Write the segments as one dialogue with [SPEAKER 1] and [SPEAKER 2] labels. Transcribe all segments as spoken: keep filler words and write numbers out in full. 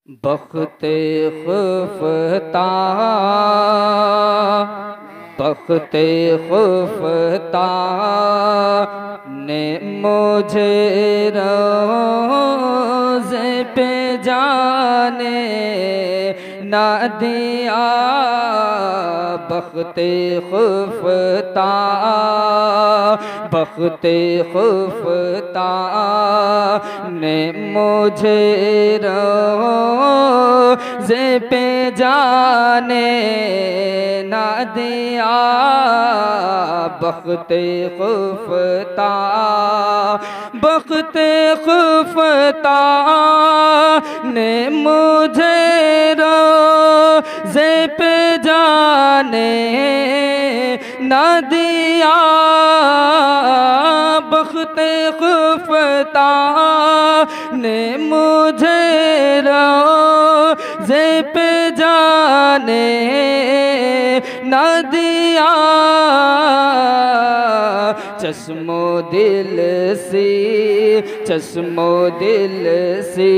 [SPEAKER 1] बख्ते खुफता बख्ते खुफता ने मुझे रोज़े पे जाने ना दिया। बख्ते खुफता बख्ते खुफता ने मुझे रोज़े पे जाने ना दिया। बख्ते खुफता बख्ते खुफता ने मुझे रोज़े पे जाने ना दिया। बख्ते खुफता ने मुझे रोज़े पे जाने ना दिया। चश्मो दिल सी चश्मो दिल सी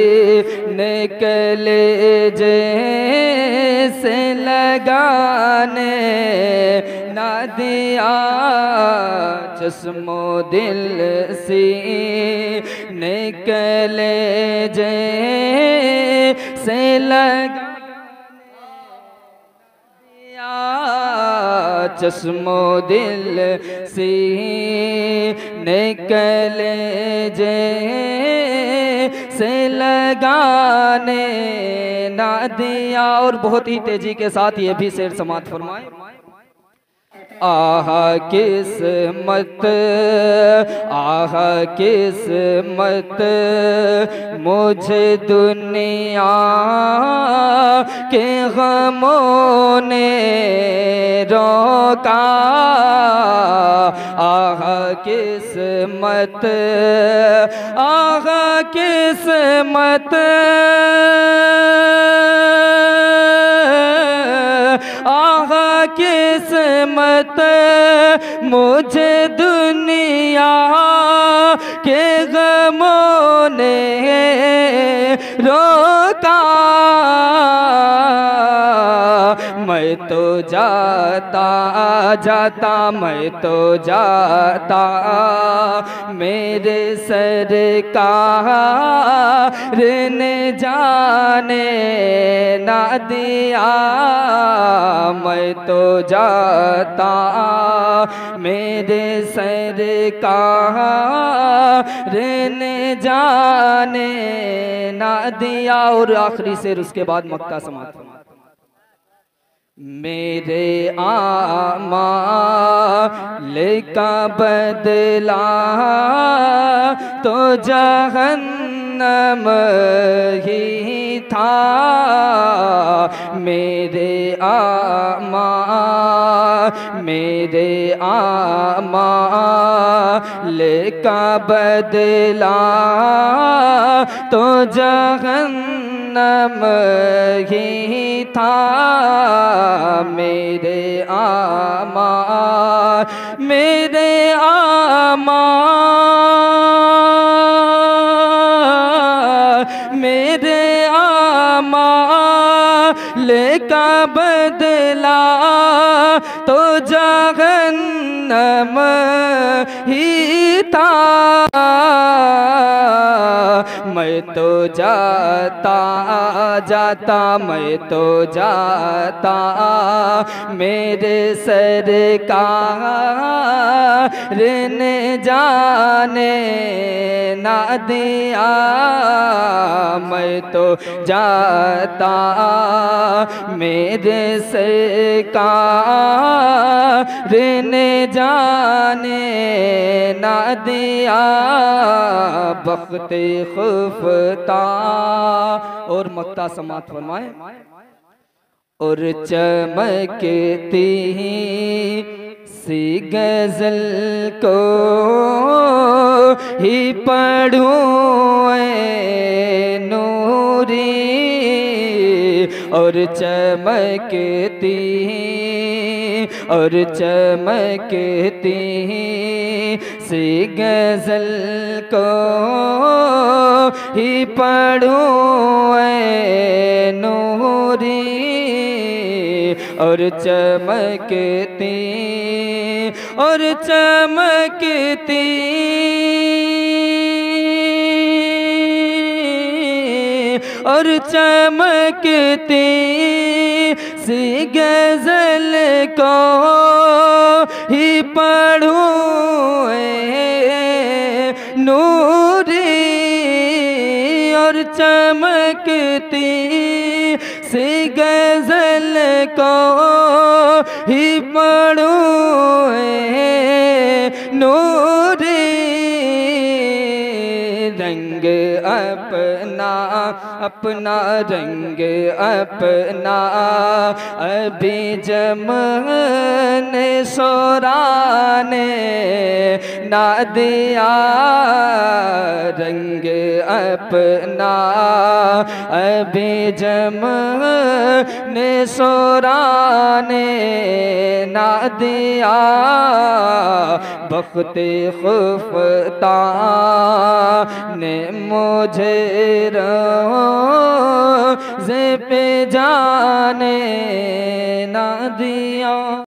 [SPEAKER 1] निकले जैसे लगाने ना दिया। चश्मो दिल सी निकले जैसे लगाने चश्मो दिल से निकले जैसे लगाने ना दिया। और बहुत ही तेजी के साथ ये भी शेर समाप्त फरमाए। आहा किस्मत आह किस्मत मुझे दुनिया के गमों ने रोका। आह किस्मत आह किस्मत आह किस्मत मुझे दुनिया के गमों ने रोका। मैं तो जाता जाता मैं तो जाता मेरे सरकार ने जाने ना दिया। मैं तो जाता मेरे सरकार ने जाने ना दिया। और आखिरी शेर उसके बाद मक्ता समाप्त। मेरे आमाल का बदला तो जहन्नम ही था। मेरे आमाल मेरे आमाल का बदला तो जहन्नम ही था। मेरे आमाल मेरे आमाल मेरे आमाल का बदला तो जहन्नम ही था। मैं तो जाता जाता मैं तो जाता मेरे सरकार ने जाने ना दिया। मैं तो जाता मेरे सरकार ने जाने ना दिया। बख्ते खुफता और मक्ता समाप्त फरमाए। और चमकती सी गजल को ही पढ़ूं ऐ नूरी। और चमकती और चमकती सी गजल को ही पढ़ूं ऐ और चमकती और चमकती और चमकती सी गजल को ही पढ़ूं नूरी और चमकती सी गजल को ही पढ़ूं नूरी रंग अपना अपना रंग अपना अभी जमन सोराने ना दिया रंग अपना अभी जमन सोराने ना दिया बख्ते खुफ्ता ने मुझे रोज़े पे जाने ना दिया।